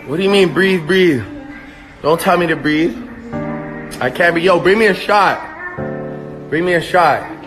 What do you mean breathe, breathe? Don't tell me to breathe. I can't be. Yo, bring me a shot. Bring me a shot.